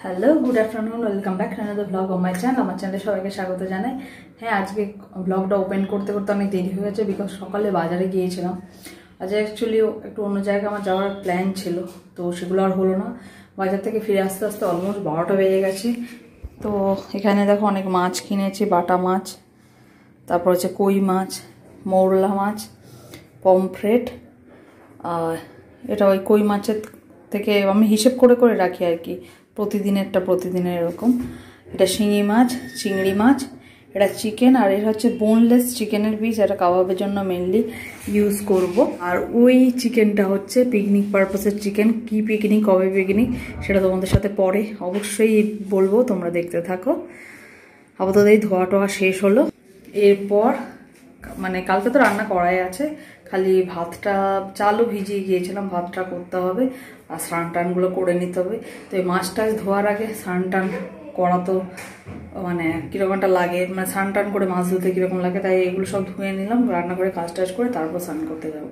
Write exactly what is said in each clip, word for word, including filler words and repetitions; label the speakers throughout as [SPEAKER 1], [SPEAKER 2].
[SPEAKER 1] Hello, good afternoon, welcome back to another blog of my channel. আমার চ্যানেলে সবাইকে স্বাগত জানাই। হ্যাঁ, আজকে ব্লগটা ওপেন করতে করতে অনেক দেরি হয়ে গেছে, বিকজ সকালে বাজারে গিয়েছিলাম। আজ অ্যাকচুয়ালি একটু অন্য জায়গায় আমার যাওয়ার প্ল্যান ছিল, তো সেগুলো আর হলো না। বাজার থেকে ফিরে আসতে আসতে অলমোস্ট বারোটা বেজে গেছে। তো এখানে দেখো অনেক মাছ কিনেছি, বাটা মাছ, তারপর হচ্ছে কই মাছ, মৌরলা মাছ, পমফ্রেট। আর এটা ওই কই মাছের থেকে আমি হিসেব করে করে রাখি আর কি, প্রতিদিনেরটা প্রতিদিনের এরকম। এটা শিঙি মাছ, চিংড়ি মাছ, এটা চিকেন, আর এটা হচ্ছে বোনলেস চিকেনের পিস। এটা কাবাবের জন্য মেনলি ইউজ করব। আর ওই চিকেনটা হচ্ছে পিকনিক পারপাসের চিকেন। কি পিকনিক, কবে পিকনিক, সেটা তোমাদের সাথে পরে অবশ্যই বলবো, তোমরা দেখতে থাকো। আপাতত এই ধোয়া টোয়া শেষ হলো। এরপর মানে কালকে তো রান্না করাই আছে, খালি ভাতটা চালও ভিজিয়ে গিয়েছিলাম, ভাতটা করতে হবে আর স্নান টানগুলো করে নিতে হবে। তো এই মাছ টাছ ধোয়ার আগে স্নান টান করা তো মানে কীরকম একটা লাগে, মানে স্নান টান করে মাছ ধুতে কীরকম লাগে, তাই এগুলো সব ধুয়ে নিলাম, রান্না করে কাজ টাজ করে তারপর স্নান করতে যাবো।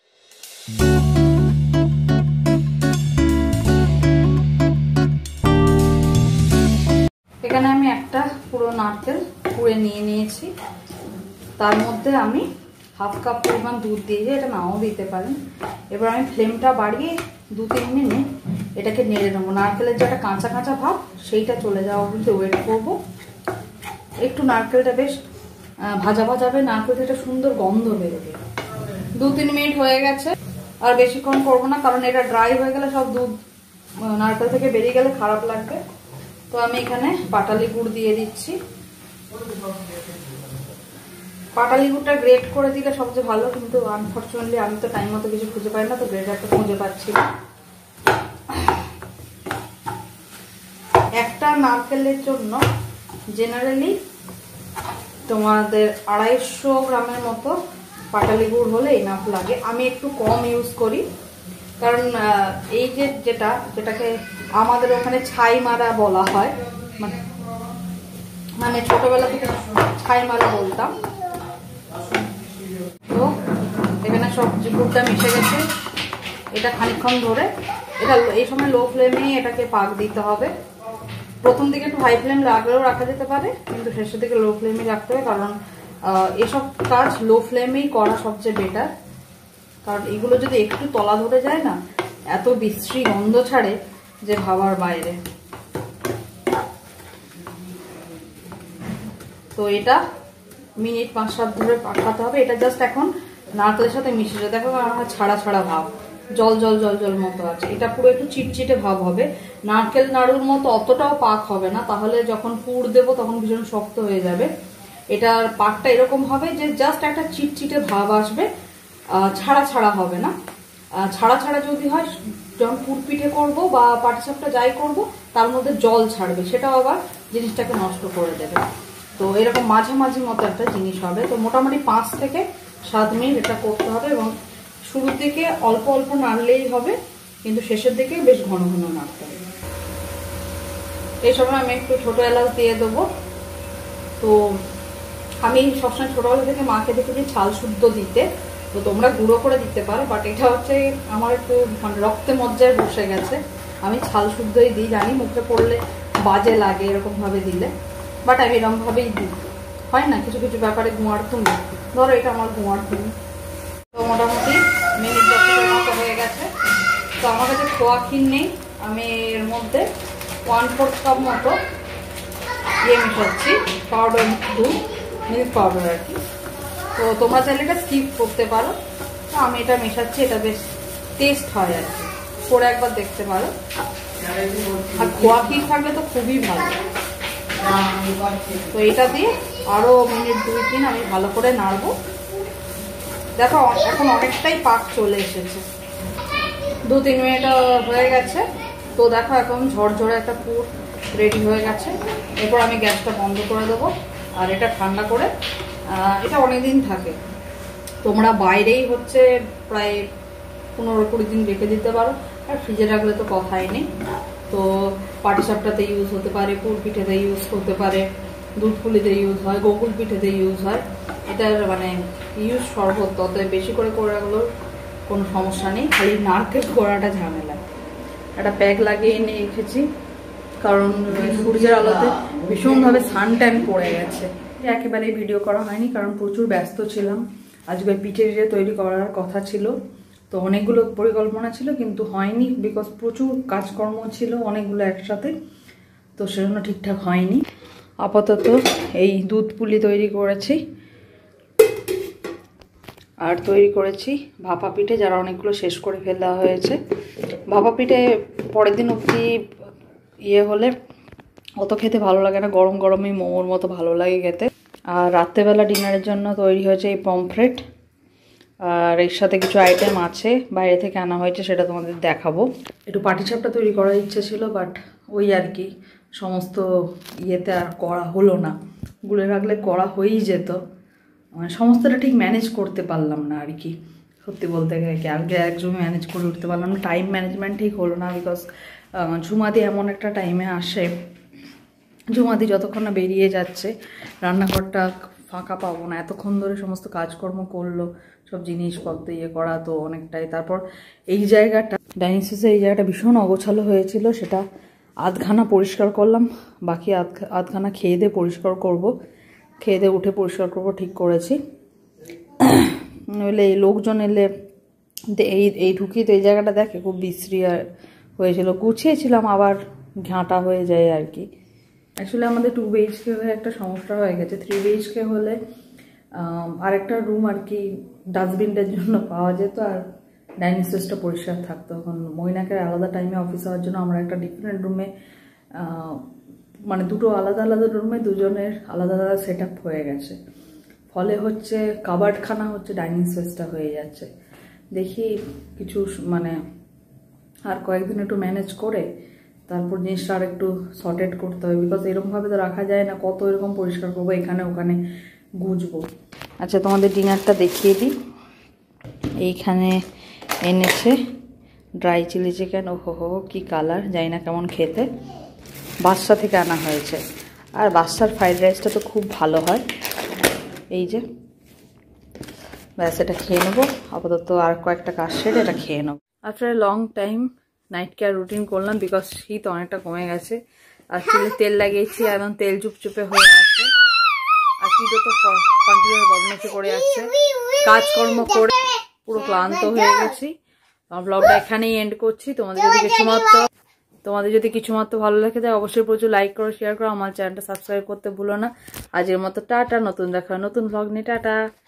[SPEAKER 1] এখানে আমি একটা পুরো নারকেল পুড়ে নিয়ে নিয়েছি, তার মধ্যে আমি হাফ কাপ পরিমাণ দুধ দিয়ে দিই, এটা নাও দিতে পারেন। এবার আমি ফ্লেমটা বাড়িয়ে দু তিন মিনিট এটাকে নেড়ে নেবো। নারকেলের যে একটা কাঁচা কাঁচা ভাব, সেইটা চলে যাওয়া পর্যন্ত ওয়েট করবো। একটু নারকেলটা বেশ ভাজা ভাজা হবে, নারকেল থেকে সুন্দর গন্ধ বেরোবে। দু তিন মিনিট হয়ে গেছে, আর বেশিক্ষণ করবো না, কারণ এটা ড্রাই হয়ে গেলে সব দুধ নারকেল থেকে বেরিয়ে গেলে খারাপ লাগবে। তো আমি এখানে পাটালি গুড় দিয়ে দিচ্ছি। পাটালি গুড়টা গ্রেট করে দিলে সবচেয়ে ভালো, কিন্তু আনফর্চুনেটলি আমি তো টাইম মতো কিছু খুঁজে পাই না, তো গ্রেটারটা খুঁজে পাচ্ছি না। একটা নারকেলের জন্য জেনারেলি তোমাদের আড়াইশো গ্রামের মতো পাটালি গুড় হলে এনাফ লাগে। আমি একটু কম ইউজ করি, কারণ এই যে যেটা যেটাকে আমাদের ওখানে ছাই মারা বলা হয়, মানে মানে ছোটবেলা থেকে ছাই মারা বলতাম। তো এখানে সবজি গুড়টা মিশে গেছে। এটা খানিকক্ষণ ধরে এটা এই সময় লো ফ্লেমেই এটাকে পাক দিতে হবে। প্রথম দিকে একটু হাই ফ্লেম রাখলেও রাখা যেতে পারে, কিন্তু শেষের দিকে লো ফ্লেমেই রাখতে হবে, কারণ এসব কাজ লো ফ্লেমেই করা সবচেয়ে বেটার। কারণ এগুলো যদি একটু তলা ধরে যায় না, এত বিশ্রী গন্ধ ছাড়ে যে ভাবার বাইরে। তো এটা মিনিট পাঁচ সাত ধরে পাকাতে হবে। এটা জাস্ট এখন নারকেলের সাথে মিশে যায়, দেখো আমার ছাড়া ছাড়া ভাব, জল জল জল জল মতো আছে। এটা পুরো একটু চিটচিটে ভাব হবে, নারকেল নাড়ুর মতো অতটাও পাক হবে না, তাহলে যখন পুর দেবো তখন ভীষণ শক্ত হয়ে যাবে। এটার পাকটা এরকম হবে যে জাস্ট একটা চিটচিটে ভাব আসবে, ছাড়া ছাড়া হবে না। ছাড়া ছাড়া যদি হয়, যখন পুর পিঠে করবো বা পাটিসাপটা যাই করবো, তার মধ্যে জল ছাড়বে, সেটাও আবার জিনিসটাকে নষ্ট করে দেবে। তো এরকম মাঝামাঝি মতো একটা জিনিস হবে। তো মোটামুটি পাঁচ থেকে সাত মিনিট এটা করতে হবে, এবং শুরুর দিকে অল্প অল্প নাড়লেই হবে, কিন্তু শেষের দিকে বেশ ঘন ঘন নাড়তে হবে। এই সময় আমি একটু ছোটো এলাচ দিয়ে দেবো। তো আমি সবসময় ছোটোবেলা থেকে মাকে দেখেছি ছাল শুদ্ধ দিতে, তো তোমরা গুঁড়ো করে দিতে পারো, বাট এটা হচ্ছে আমার একটু মানে রক্তে মজ্জায় বসে গেছে। আমি ছাল শুদ্ধই দিই, জানি মুখে পড়লে বাজে লাগে এরকমভাবে দিলে, বাট আমি এরকমভাবেই দিই। হয় না কিছু কিছু ব্যাপারে গুঁয়ার তুমি, ধরো এটা আমার গুঁয়ার তুমি। তো মোটামুটি মিনিট দশের মতো হয়ে গেছে। তো আমার কাছে খোয়া ক্ষীর নেই, আমি এর মধ্যে ওয়ান ফোর্থ কাপ মতো ইয়ে মেশাচ্ছি, পাউডার দুধ, মিল্ক পাউডার আর কি। তো তোমরা চাইলে এটা স্কিপ করতে পারো, তো আমি এটা মেশাচ্ছি, এটা বেশ টেস্ট হয় আর কি, করে একবার দেখতে পারো। আর খোয়া ক্ষীর থাকলে তো খুবই ভালো। তো এটা দিয়ে আরো মিনিট দুই তিন আমি ভালো করে নাড়বো। দেখো এখন অনেকটাই পাক চলে এসেছে, দু তিন মিনিট হয়ে গেছে। তো দেখো এখন ঝরঝরে একটা পুর রেডি হয়ে গেছে। এরপর আমি গ্যাসটা বন্ধ করে দেবো, আর এটা ঠান্ডা করে, এটা অনেকদিন থাকে, তোমরা বাইরেই হচ্ছে প্রায় পনেরো কুড়ি দিন রেখে দিতে পারো, আর ফ্রিজে রাখলে তো কথাই নেই। তো পাটিসাপটাতে ইউজ হতে পারে, পুর পিঠেতে ইউজ করতে পারে, দুধ পুলিতে ইউজ হয়, গোকুল পিঠেতে ইউজ হয়। এটার মানে ইউজ সর্বত্র, অতএব বেশি করে করে রাখলেও কোনো সমস্যা নেই, খালি নারকেল কোড়াটা ঝামেলা। একটা প্যাক লাগিয়ে নিয়ে রেখেছি, কারণ সূর্যের আলোতে ভীষণভাবে সান ট্যান পড়ে গেছে। একেবারেই ভিডিও করা হয়নি কারণ প্রচুর ব্যস্ত ছিলাম। আজকে পিঠে টিঠে তৈরি করার কথা ছিল, তো অনেকগুলো পরিকল্পনা ছিল কিন্তু হয়নি, বিকজ প্রচুর কাজকর্ম ছিল অনেকগুলো একসাথে, তো সেজন্য ঠিকঠাক হয়নি। আপাতত এই দুধ পুলি তৈরি করেছি আর তৈরি করেছি ভাপা পিঠে, যারা অনেকগুলো শেষ করে ফেলা হয়েছে। ভাপা পিঠে পরের দিন অবধি ইয়ে হলে অত খেতে ভালো লাগে না, গরম গরমই মোমোর মতো ভালো লাগে খেতে। আর রাত্রেবেলা ডিনারের জন্য তৈরি হয়েছে এই পমফ্রেট, আর এর সাথে কিছু আইটেম আছে বাইরে থেকে আনা হয়েছে, সেটা তোমাদের দেখাবো। একটু পাটিসাপটা তৈরি করার ইচ্ছে ছিল, বাট ওই আর কি সমস্ত ইয়েতে আর করা হলো না। গুলে রাখলে করা হয়েই যেত, মানে সমস্তটা ঠিক ম্যানেজ করতে পারলাম না আর কি, সত্যি বলতে গেলে কি আগে একজনই ম্যানেজ করে উঠতে পারলাম না। টাইম ম্যানেজমেন্ট ঠিক হলো না, বিকজ ঝুমাদি এমন একটা টাইমে আসে, ঝুমাদি যতক্ষণ না বেরিয়ে যাচ্ছে রান্নাঘরটা ফাঁকা পাবো না। এতক্ষণ ধরে সমস্ত কাজকর্ম করলো, সব জিনিসপত্র ইয়ে করা, তো অনেকটাই। তারপর এই জায়গাটা ডাইনিং স্পেসে এই জায়গাটা ভীষণ অগোছালো হয়েছিল, সেটা আধখানা পরিষ্কার করলাম, বাকি আধ আধখানা খেয়ে দিয়ে পরিষ্কার করব, খেয়ে দিয়ে উঠে পরিষ্কার করব ঠিক করেছি। নইলে এই লোকজন এলে এই এই ঢুকি তো এই জায়গাটা দেখে খুব বিশ্রী হয়েছিল, গুছিয়েছিলাম আবার ঘাঁটা হয়ে যায় আর কি। অ্যাকচুয়ালি আমাদের টু বিএইচকে হয়ে একটা সমস্যা হয়ে গেছে, থ্রি বিএইচকে হলে আরেকটা রুম আর কি ডাস্টবিনটার জন্য পাওয়া যেত, আর ডাইনিং স্পেসটা পরিষ্কার থাকতো। এখন মৈনাকের আলাদা টাইমে অফিস হওয়ার জন্য আমরা একটা ডিফারেন্ট রুমে, মানে দুটো আলাদা আলাদা রুমে দুজনের আলাদা আলাদা সেট আপ হয়ে গেছে, ফলে হচ্ছে কাবার্ডখানা হচ্ছে ডাইনিং স্পেসটা হয়ে যাচ্ছে। দেখি কিছু মানে আর কয়েকদিন একটু ম্যানেজ করে তারপর জিনিসটা আর একটু সর্টেড করতে হবে, বিকজ এরকমভাবে তো রাখা যায় না, কত এরকম পরিষ্কার করবো, এখানে ওখানে গুজবো। আচ্ছা তোমাদের ডিনারটা দেখিয়ে দিই। এইখানে এনেছে ড্রাই চিলি চিকেন, ও হো হো কি কালার, জানি না কেমন খেতে, বাদশা থেকে আনা হয়েছে। আর বাদশার ফ্রাইড রাইসটা তো খুব ভালো হয়। এই যে ব্যাস, এটা খেয়ে নেবো আপাতত, আর কয়েকটা কাজ সেরে এটা খেয়ে নেবো। After a long time night care routine করলাম, বিকজ শীত অনেকটা কমে গেছে। আর চুলে তেল লাগিয়েছি, একদম তেল চুপচুপে হয়ে আছে। আর চিটো তো কন্টিনিউ বদমাইশি করে যাচ্ছে, কাজকর্ম করে পুরো ক্লান্ত হয়ে গেছি। ব্লগটা এখানেই এন্ড করছি। তোমাদের যদি কিছু মাত্র তোমাদের যদি কিছু মাত্র ভালো লেগে যায় অবশ্যই প্রচুর লাইক করো, শেয়ার করো, আমার চ্যানেলটা সাবস্ক্রাইব করতে ভুলো না। আজকের মতো টাটা, নতুন দেখা নতুন ব্লগ নিয়ে টাটা।